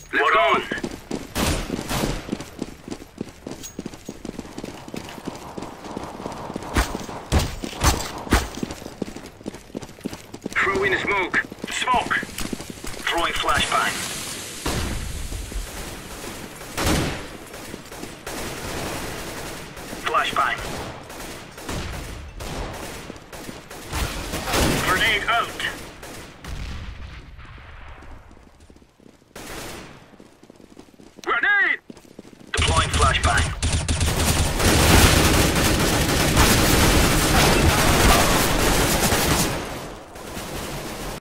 Let's go. Throw in a smoke. Smoke. Throwing flashbang. Flashbang.